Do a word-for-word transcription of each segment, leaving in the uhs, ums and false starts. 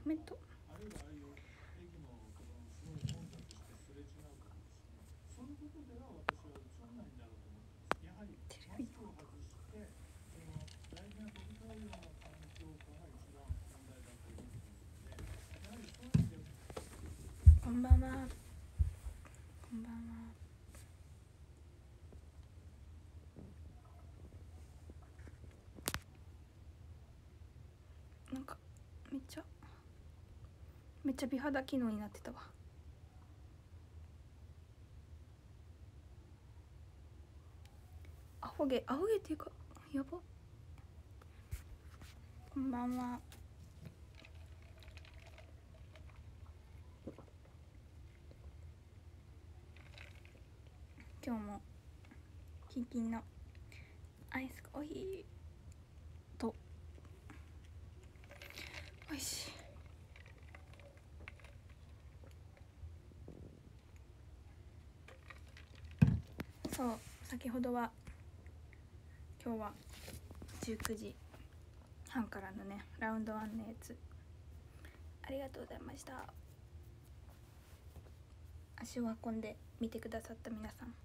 コメントこんばんは。こんばんは。なんかめっちゃめっちゃ美肌機能になってたわ。アホ毛アホ毛っていうかやば。こんばんは。今日もキンキンのアイスコーヒーとおいしい。そう、先ほどは今日はじゅうくじはんからのねラウンドワンのやつありがとうございました。足を運んで見てくださった皆さん、は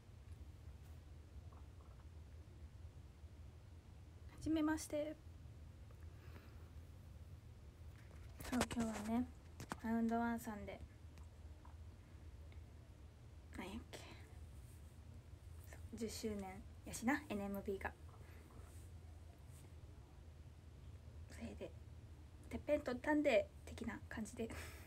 じめまして。そう、今日はねラウンドワンさんでなんやっけじゅっしゅうねんやしな エヌエムビー が。それでてっぺん取ったんで的な感じで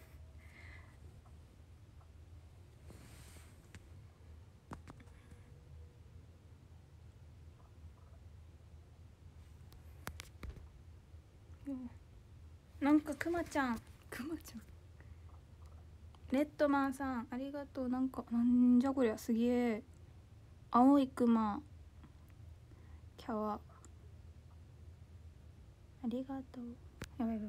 なんかくまちゃんくまちゃんレッドマンさんありがとう。なんかなんじゃこりゃ、すげえ。青いクマキャワありがとう。やばいやばいやばい。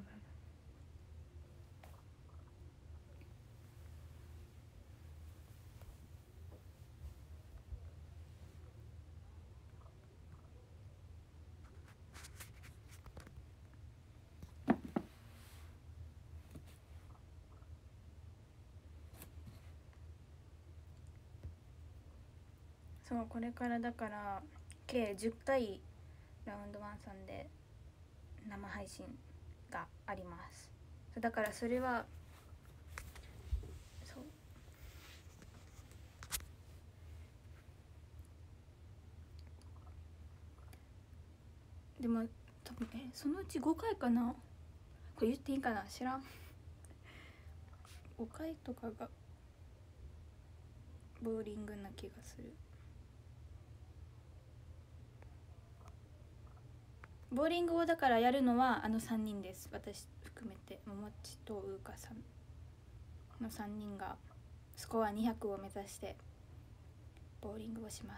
そう、これからだから計じゅっかいラウンドワンさんで生配信があります。だからそれはそうでも多分えそのうちごかいかな、これ言っていいかな、知らんごかいとかがボーリングな気がする。ボーリングをだからやるのはあのさんにんです。私含めてももちとうーかさんのさんにんがスコアにひゃくを目指してボーリングをします。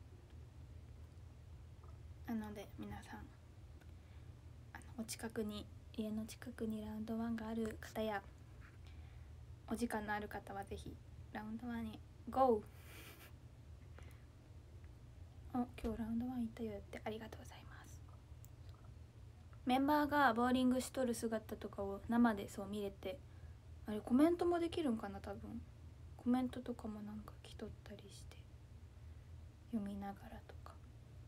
なので皆さんあのお近くに家の近くにラウンドワンがある方やお時間のある方はぜひラウンドワンに ゴー。 お、今日ラウンドワン行ったよってありがとうございます。メンバーがボーリングしとる姿とかを生でそう見れて、あれコメントもできるんかな、多分コメントとかもなんか来とったりして読みながらとか。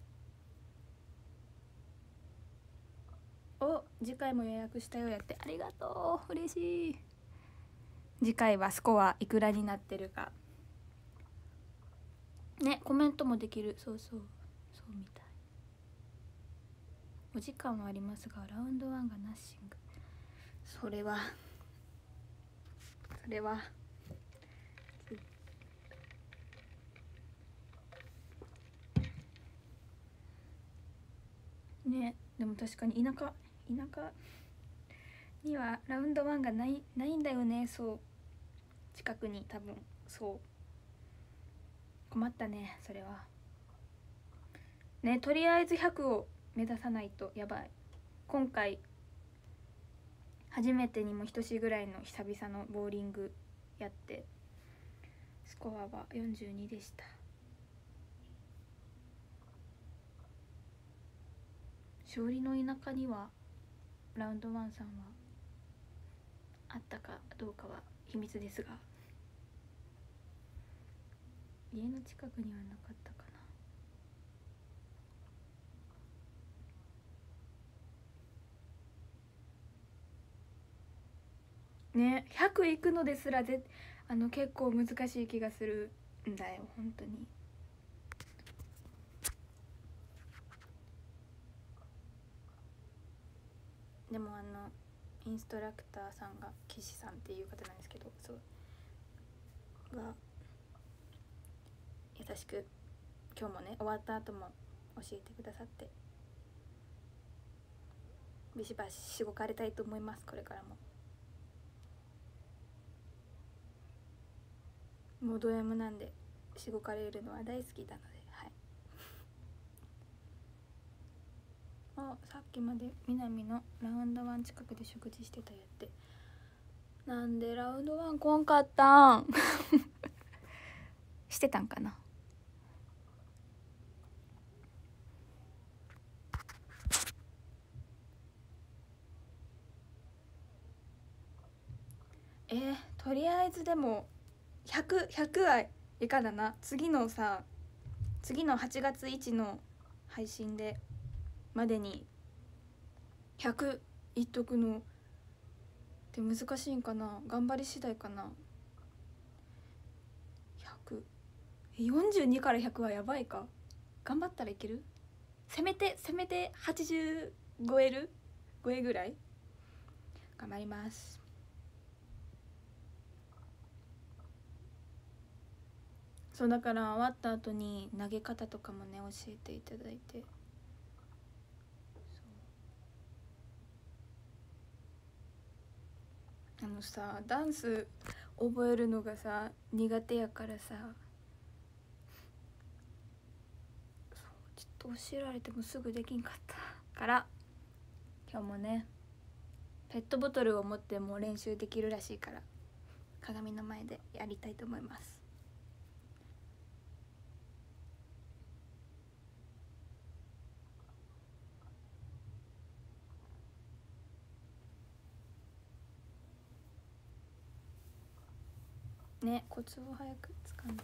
お、次回も予約したよやってありがとう、嬉しい。次回はスコアいくらになってるかね、コメントもできる。そうそうそうみたい。お時間はありますがラウンドワンがナッシング。それはそれはね。でも確かに田舎田舎にはラウンドワンがないないんだよね。そう近くに多分。そう困ったねそれはね。とりあえずひゃくを目指さないとやばい。今回初めてにも等しいぐらいの久々のボーリングやってスコアはよんじゅうにでした。勝利の田舎にはラウンドワンさんはあったかどうかは秘密ですが、家の近くにはなかったかな。ね、ひゃく行くのですらぜあの結構難しい気がするんだよ本当に。でもあのインストラクターさんが岸さんっていう方なんですけど、そうが優しく今日もね終わった後も教えてくださって、ビシバシしごかれたいと思います。これからももうド M なんでしごかれるのは大好きなので、はい。あ、さっきまで南のラウンドワン近くで食事してたやって、なんでラウンドワン来んかったんしてたんかな。えー、とりあえずでもひゃく、ひゃくはいかだな。次のさ次のはちがつついたちの配信でまでにひゃくいっとくのって難しいんかな。頑張り次第かな。ひゃくよんじゅうにからひゃくはやばいか。頑張ったらいける。せめてせめてはちじゅう超える超えぐらい頑張ります。そうだから終わった後に投げ方とかもね教えていただいて、あのさダンス覚えるのがさ苦手やからさ、ちょっと教えられてもすぐできんかったから、今日もねペットボトルを持っても練習できるらしいから鏡の前でやりたいと思います。ね、コツを早くつかんで。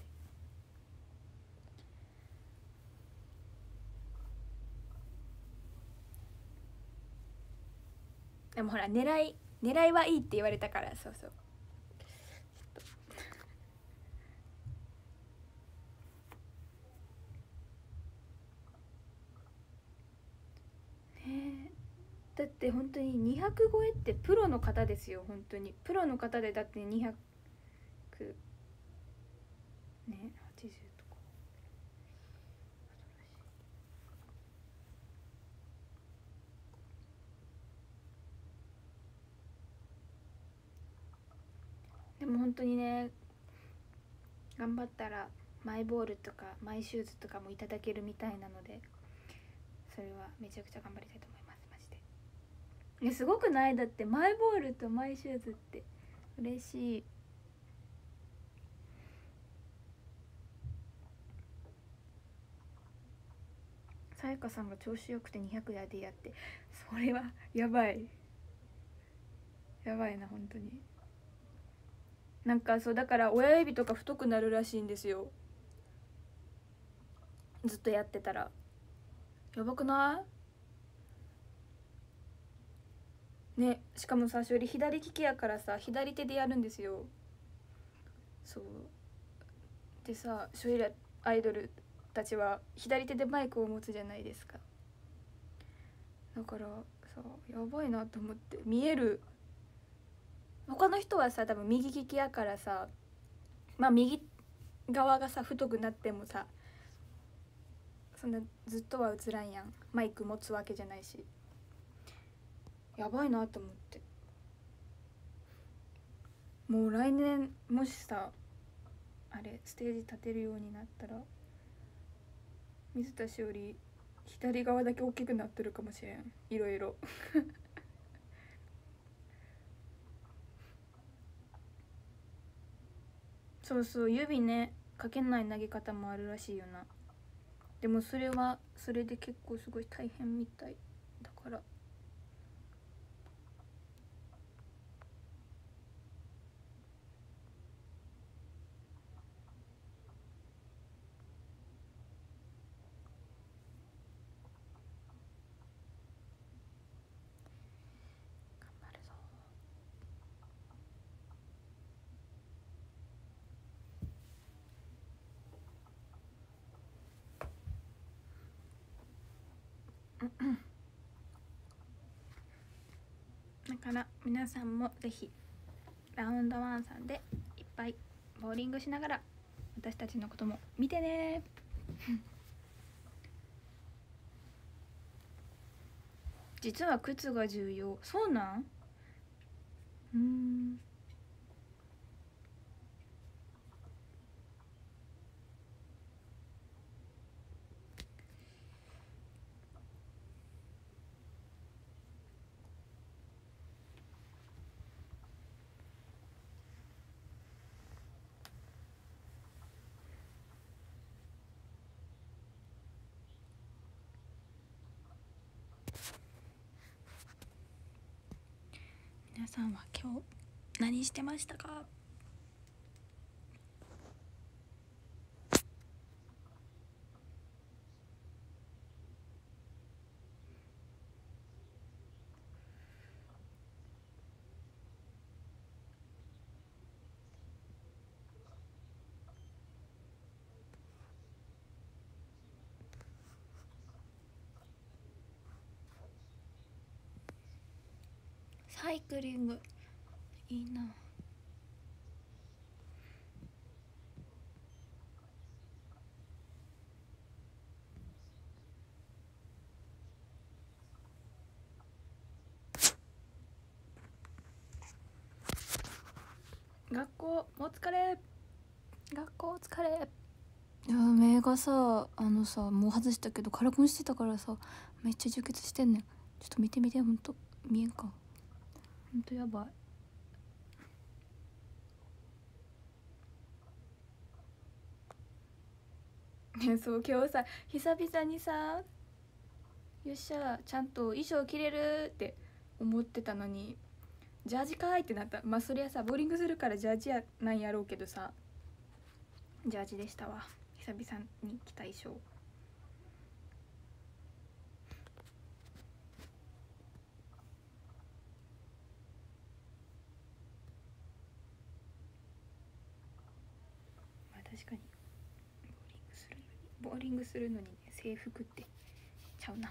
でもほら狙い狙いはいいって言われたから、そうそう。ねえ、だって本当ににひゃく超えってプロの方ですよ。本当にプロの方で、だってにひゃくね、はちじゅうとか。でも本当にね頑張ったらマイボールとかマイシューズとかもいただけるみたいなので、それはめちゃくちゃ頑張りたいと思います。マジで。いやすごくない？だってマイボールとマイシューズって嬉しい。さやかさんが調子よくてにひゃくやでやって、それはやばいやばいな本当に。なんかそうだから親指とか太くなるらしいんですよ、ずっとやってたら。やばくない？ね、しかもさ、しおり左利きやからさ左手でやるんですよ。そうでさ、しおりらアイドルたちは左手でマイクを持つじゃないですか。だからさやばいなと思って。見える他の人はさ多分右利きやからさ、まあ右側がさ太くなってもさそんなずっとは映らんやん。マイク持つわけじゃないし。やばいなと思って。もう来年もしさあれステージ立てるようになったら水田しおり左側だけ大きくなってるかもしれん。いろいろそうそう、指ねかけない投げ方もあるらしいよな。でもそれはそれで結構すごい大変みたい。だから、そう、やばいなと思って。 だから皆さんもぜひラウンドワンさんでいっぱいボーリングしながら私たちのことも見てね実は靴が重要。そうなん？うーん。皆さんは今日何してましたか？サイクリングいいな。学校お疲れ。学校お疲れ。いや目がさあのさもう外したけどカラコンしてたからさめっちゃ充血してんねん。ちょっと見てみて。ほんと見えんか。ほんとやばいね。そう今日さ久々にさよっしゃちゃんと衣装着れるって思ってたのにジャージかーいってなった。まあそりゃさボーリングするからジャージやなんやろうけどさジャージでしたわ。久々に着た衣装。まあ確かにボーリングするのにボーリングするのに、ね、制服ってちゃうな。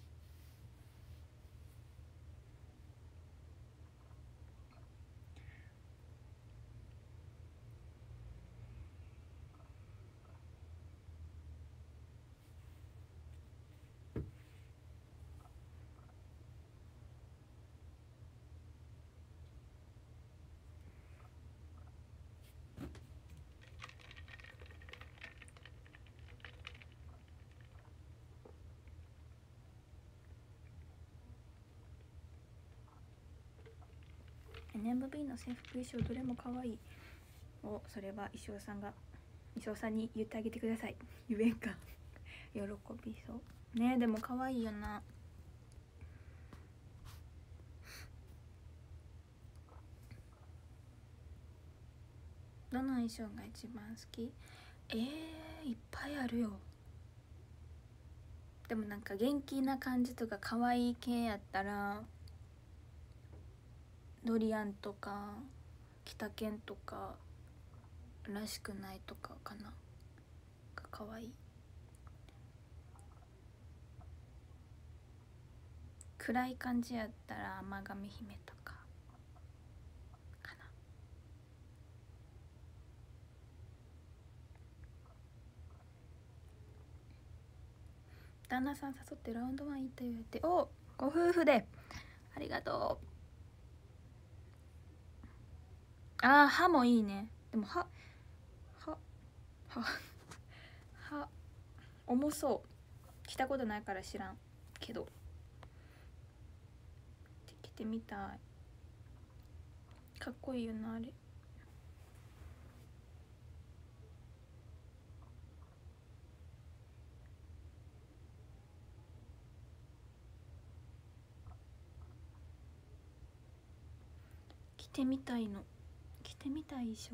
エヌエムビー の制服衣装どれも可愛い。おそれは衣装さんが衣装さんに言ってあげてください。言えんか喜びそうね。でも可愛いよな。どの衣装が一番好き？えー、いっぱいあるよ。でもなんか元気な感じとか可愛い系やったらドリアンとか北犬とからしくないとかかなが可愛い。暗い感じやったら甘神姫とかかな。旦那さん誘ってラウンドワン行ったよって。おご夫婦でありがとう。あー歯もいいね。でも歯歯歯歯重そう。着たことないから知らんけど着てみたい。かっこいいよなあれ。着てみたいの。着てみたい衣装。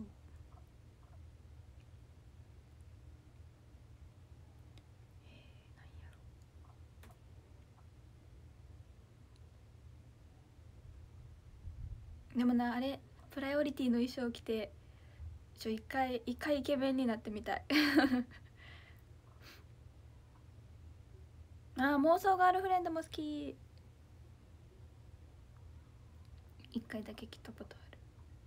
でもなあれプライオリティの衣装着てちょ一回一回イケメンになってみたいあー妄想ガールフレンドも好き。一回だけ来たことある。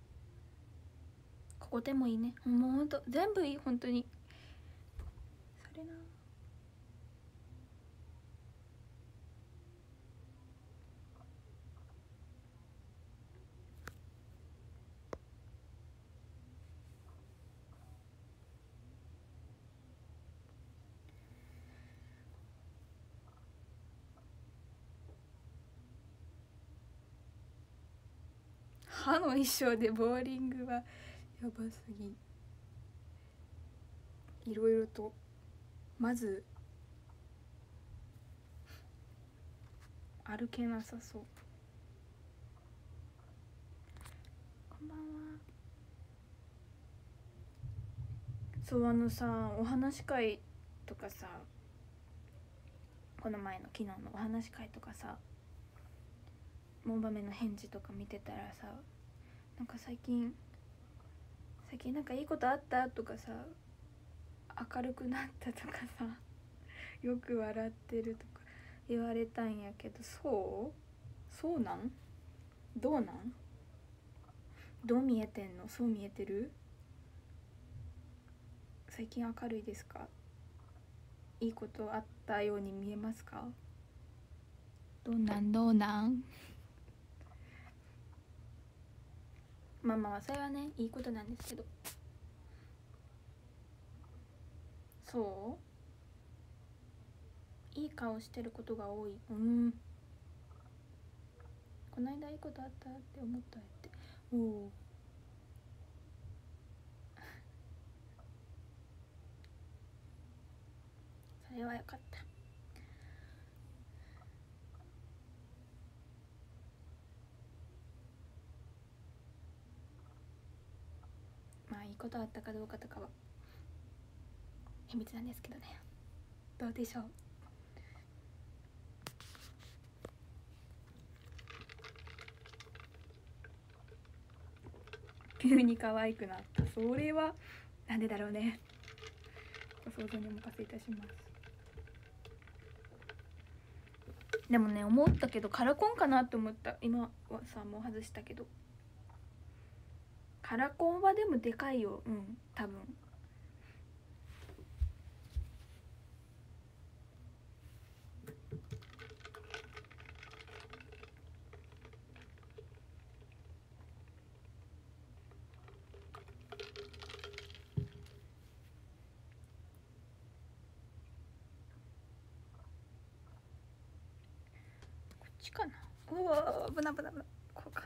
ここでもいいね。もうほんと全部いい、本当に。それな。歯の衣装でボーリングはやばすぎ。いろいろとまず歩けなさそう。こんばんは。そうあのさ、お話し会とかさ、この前の昨日のお話し会とかさ、モンバメの返事とか見てたらさ、なんか最近最近なんかいいことあったとかさ、明るくなったとかさ、よく笑ってるとか言われたんやけど、そうそうなん、どうなん、どう見えてんの、そう見えてる、最近明るいですか、いいことあったように見えますか、どうなんどうなん。まあまあそれはねいいことなんですけど、そういい顔してることが多い。うん、この間いいことあったって思ったって。おお、それはよかった。まあいいことあったかどうかとかは秘密なんですけどね。どうでしょう。急に可愛くなった。それはなんでだろうね。ご想像にお任せいたします。でもね思ったけどカラコンかなって思った。今はさもう外したけど、カラコンはでもでかいよ。うん多分。こっちかな。うわー危ない危ない危ない。こうか。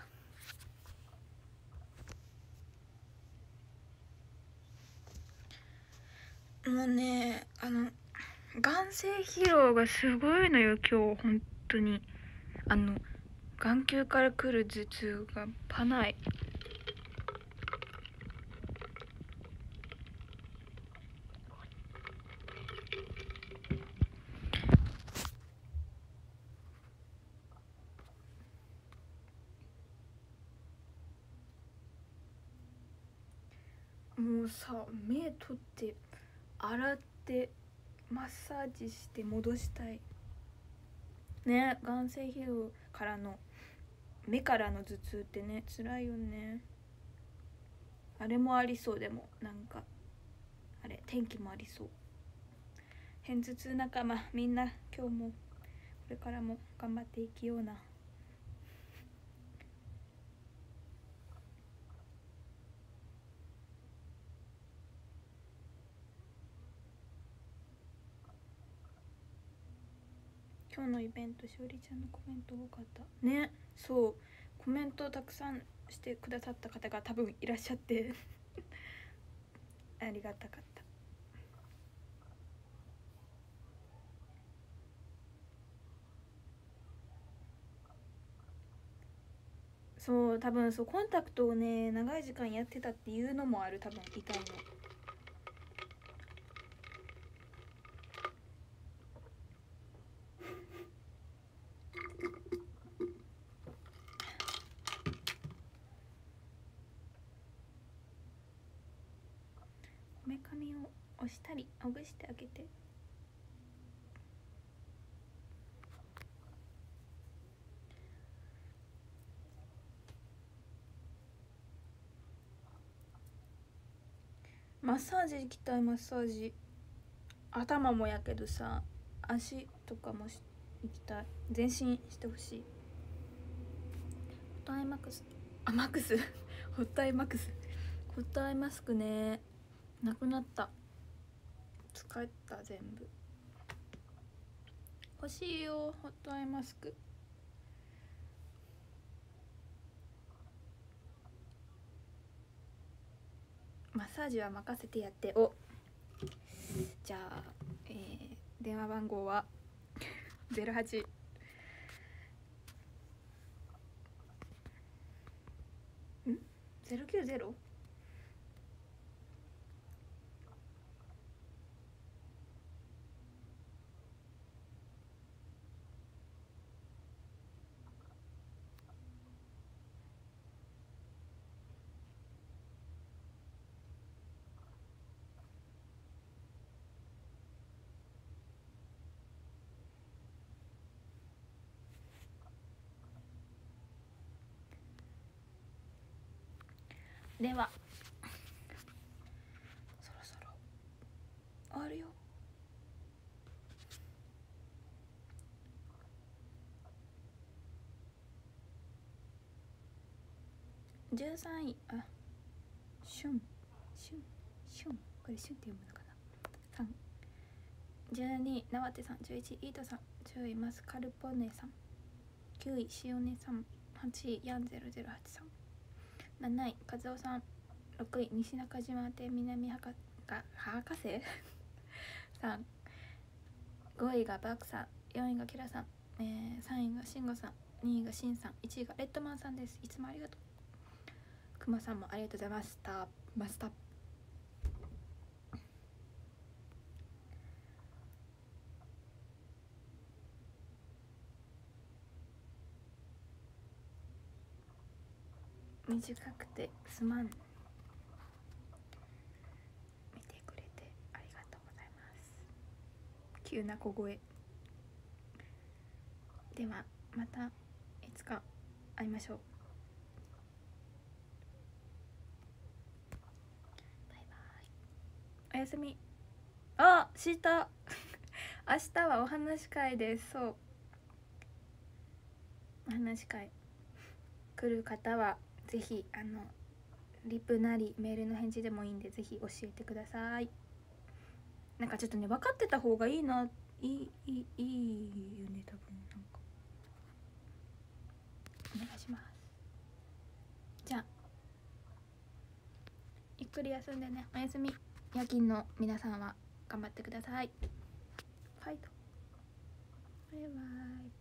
もうねあの眼性疲労がすごいのよ今日本当に。あの眼球から来る頭痛がパない。もうさ目取って洗ってマッサージして戻したいね。眼性疲労からの目からの頭痛ってね辛いよね。あれもありそう。でもなんかあれ天気もありそう。偏頭痛仲間みんな今日もこれからも頑張っていきような。今日のイベントしおりちゃんのコメント多かったね。そうコメントをたくさんしてくださった方が多分いらっしゃってありがたかった。そう多分そうコンタクトをね長い時間やってたっていうのもある。多分痛いの。こめかみを押したりほぐしてあげて。 マッサージ行きたい。マッサージ頭もやけどさ、足とかもし行きたい。全身してほしい。ホットアイマックス、あ、マックスホットアイマックス、ホットアイマスクね、なくなった。使った全部。欲しいよホットアイマスク。マッサージは任せてやって。お、じゃあ、えー、電話番号はゼロはちんゼロきゅうゼロではそろそろ終わるよ。じゅうさんい、あ、シュンシュンシュン、これシュンって読むのかな。さん、じゅうに、なわてさん、じゅういち、イートさん、じゅうい、マスカルポネさん、きゅうい、しおねさん、はちい、ヤンゼロゼロはちさん、なない、かずおさん、ろくい、西中島亭南博士さん、ごいがバクさん、よんいがキラさん、えー、さんいがしんごさん、にいがしんさん、いちいがレッドマンさんです。いつもありがとう。くまさんもありがとうございましたマスター。短くてすまん。見てくれてありがとうございます。急な小声ではまたいつか会いましょう。バイバイ。おやすみ。あ、知った明日はお話し会です。そう、お話し会来る方はぜひあのリプなりメールの返事でもいいんでぜひ教えてください。なんかちょっとね分かってた方がいいな、いいいいいいよね多分。なんかお願いします。じゃあゆっくり休んでね。おやすみ。夜勤の皆さんは頑張ってください。ファイト。バイバイ。